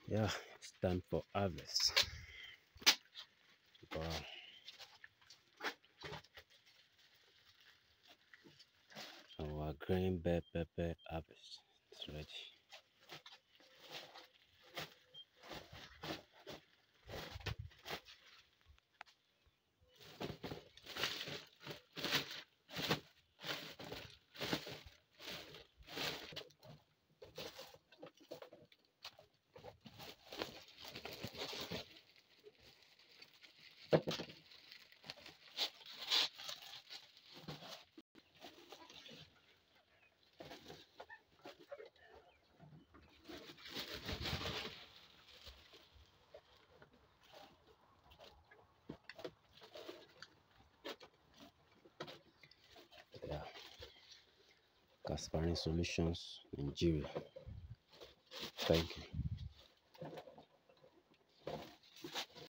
Yeah, it's time for harvest. Wow. Our green bell pepper harvest is ready. Yeah, Casparian Solutions, Nigeria. Thank you.